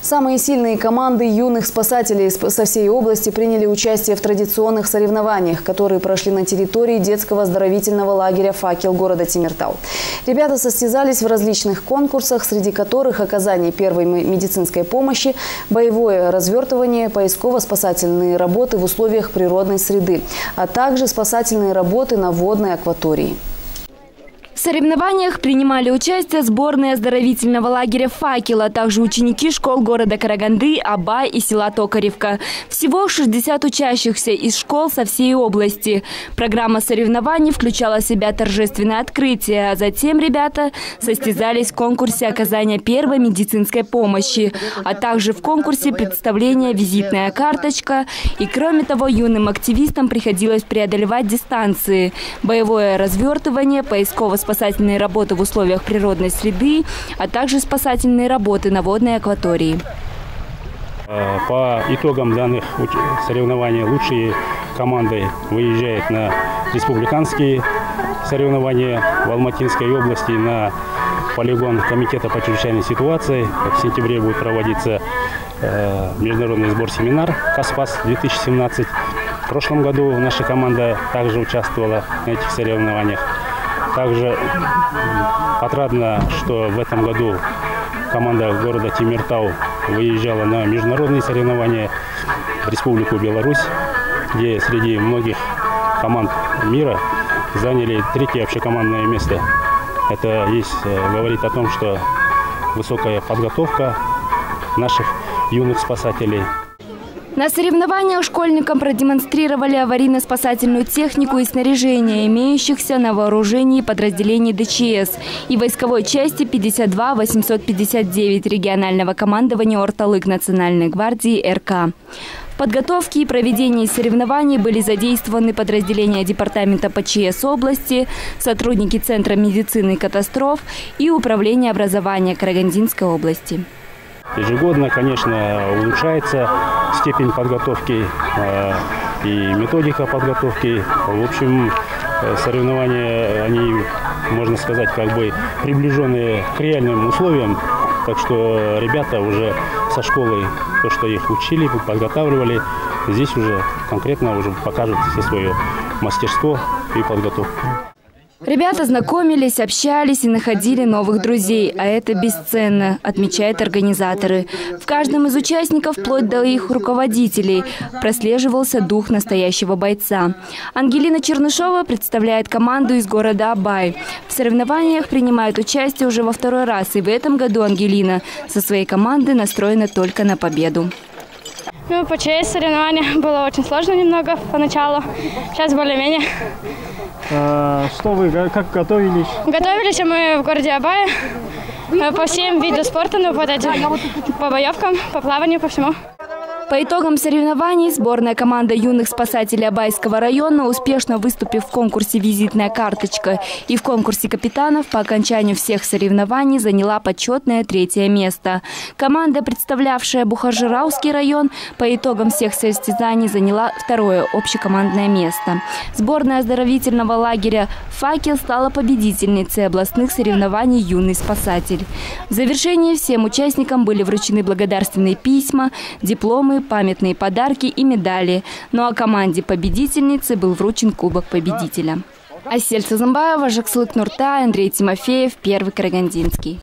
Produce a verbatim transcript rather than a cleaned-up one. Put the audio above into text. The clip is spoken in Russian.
Самые сильные команды юных спасателей со всей области приняли участие в традиционных соревнованиях, которые прошли на территории детского оздоровительного лагеря «Факел» города Темиртау. Ребята состязались в различных конкурсах, среди которых оказание первой медицинской помощи, боевое развертывание, поисково-спасательные работы в условиях природной среды, а также спасательные работы на водной акватории. В соревнованиях принимали участие сборные оздоровительного лагеря «Факел», а также ученики школ города Караганды, Абай и села Токаревка. Всего шестьдесят учащихся из школ со всей области. Программа соревнований включала в себя торжественное открытие, а затем ребята состязались в конкурсе оказания первой медицинской помощи, а также в конкурсе представления «Визитная карточка». И кроме того, юным активистам приходилось преодолевать дистанции, боевое развертывание, поисково-спасательные спасательные работы в условиях природной среды, а также спасательные работы на водной акватории. По итогам данных соревнований лучшие команды выезжают на республиканские соревнования в Алматинской области, на полигон Комитета по чрезвычайной ситуации. В сентябре будет проводиться международный сбор-семинар «Каспас две тысячи семнадцать». В прошлом году наша команда также участвовала на этих соревнованиях. Также отрадно, что в этом году команда города Темиртау выезжала на международные соревнования в Республику Беларусь, где среди многих команд мира заняли третье общекомандное место. Это есть, говорит о том, что высокая подготовка наших юных спасателей. На соревнованиях школьникам продемонстрировали аварийно-спасательную технику и снаряжение, имеющихся на вооружении подразделений ДЧС и войсковой части пятьдесят два восемьсот пятьдесят девять регионального командования Орталык Национальной гвардии РК. В подготовке и проведении соревнований были задействованы подразделения Департамента ПЧС области, сотрудники Центра медицины и катастроф и Управления образования Карагандинской области. Ежегодно, конечно, улучшается степень подготовки э, и методика подготовки. В общем, соревнования, они, можно сказать, как бы приближенные к реальным условиям. Так что ребята уже со школы, то, что их учили, подготавливали, здесь уже конкретно уже покажут все свое мастерство и подготовку. Ребята знакомились, общались и находили новых друзей, а это бесценно, отмечают организаторы. В каждом из участников, вплоть до их руководителей, прослеживался дух настоящего бойца. Ангелина Чернышова представляет команду из города Абай. В соревнованиях принимает участие уже во второй раз, и в этом году Ангелина со своей командой настроена только на победу. Ну, по ЧС соревнования было очень сложно немного поначалу, сейчас более-менее. А, что вы, как готовились? Готовились мы в городе Абае по всем видам спорта, ну, вот этим, по боевкам, по плаванию, по всему. По итогам соревнований сборная команда юных спасателей Абайского района, успешно выступив в конкурсе «Визитная карточка» и в конкурсе капитанов, по окончанию всех соревнований заняла почетное третье место. Команда, представлявшая Бухаржирауский район, по итогам всех состязаний заняла второе общекомандное место. Сборная оздоровительного лагеря «Факел» стала победительницей областных соревнований «Юный спасатель». В завершении всем участникам были вручены благодарственные письма, дипломы, памятные подарки и медали. Ну а команде победительницы был вручен Кубок победителя. Асель Сазымбаева, Жаксылык Нуртай, Андрей Тимофеев, Первый Карагандинский.